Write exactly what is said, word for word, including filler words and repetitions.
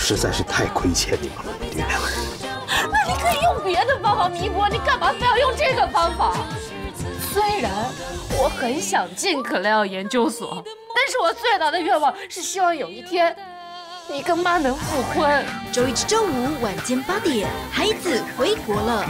实在是太亏欠你们了，母女两人。 那你可以用别的方法弥补，你干嘛非要用这个方法？虽然我很想进克莱奥研究所，但是我最大的愿望是希望有一天你跟妈能复婚。 周一至周五晚间八点，孩子回国了。